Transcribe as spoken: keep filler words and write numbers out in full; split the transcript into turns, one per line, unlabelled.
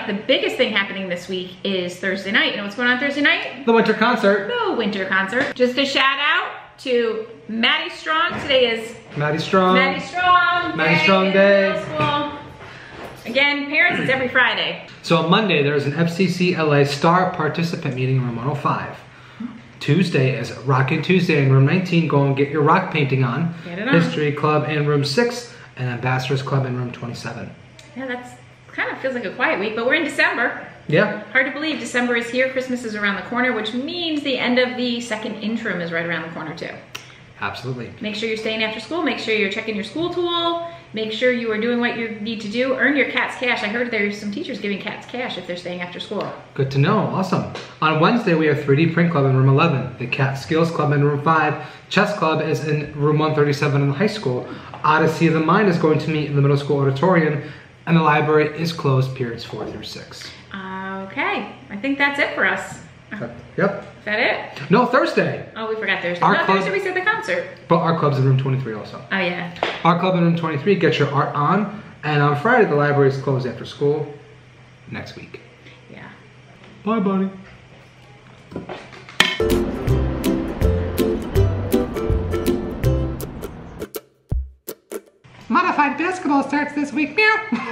up, the biggest thing happening this week is Thursday night. You know what's going on Thursday night?
The winter concert.
The winter concert. Just a shout out to Maddie Strong. Today is
Maddie Strong.
Maddie Strong.
Maddie
Day
Strong
in
Day.
middle school. Again, parents, it's every Friday.
So on Monday, there's an F C C L A Star Participant Meeting in room one oh five. Tuesday is Rockin' Tuesday in room nineteen. Go and get your rock painting on.
Get it on.
History Club in room six and Ambassadors Club in room twenty-seven.
Yeah, that's kind of feels like a quiet week, but we're in December.
Yeah.
Hard to believe December is here. Christmas is around the corner, which means the end of the second interim is right around the corner too.
Absolutely.
Make sure you're staying after school. Make sure you're checking your school tool. Make sure you are doing what you need to do. Earn your CATS cash. I heard there's some teachers giving CATS cash if they're staying after school.
Good to know. Awesome. On Wednesday, we have three D Print Club in room eleven. The Cat Skills Club in room five. Chess Club is in room one thirty-seven in the high school. Odyssey of the Mind is going to meet in the middle school auditorium. And the library is closed periods four through six.
Okay. I think that's it for us.
Yep.
Is that it?
No, Thursday.
Oh, we forgot Thursday.
Our
no,
club-
Thursday we said the concert.
But our club's in room twenty-three also.
Oh, yeah.
Our club in room twenty-three, get your art on. And on Friday, the library is closed after school next week.
Yeah.
Bye, buddy. Modified basketball starts this week. Meow.